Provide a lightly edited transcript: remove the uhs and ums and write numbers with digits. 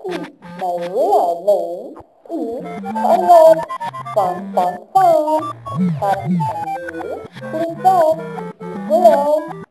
My real name is Thailand. Fun, fun, fun. Happy and you. Click that. See you below.